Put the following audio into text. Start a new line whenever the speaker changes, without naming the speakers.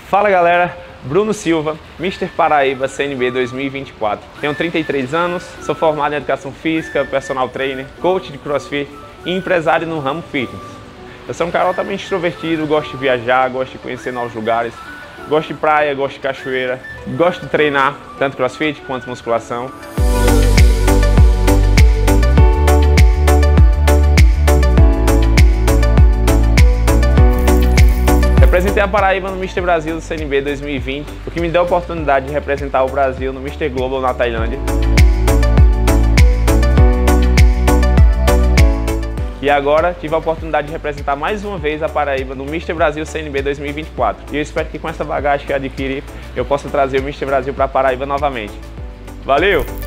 Fala galera, Bruno Silva, Mr. Paraíba CNB 2024. Tenho 33 anos, sou formado em Educação Física, personal trainer, coach de CrossFit e empresário no ramo fitness. Eu sou um cara altamente extrovertido, gosto de viajar, gosto de conhecer novos lugares, gosto de praia, gosto de cachoeira, gosto de treinar tanto CrossFit quanto musculação. Representei a Paraíba no Mr. Brasil do CNB 2020, o que me deu a oportunidade de representar o Brasil no Mr. Global na Tailândia. E agora tive a oportunidade de representar mais uma vez a Paraíba no Mr. Brasil CNB 2024. E eu espero que com essa bagagem que eu adquiri, eu possa trazer o Mr. Brasil para a Paraíba novamente. Valeu!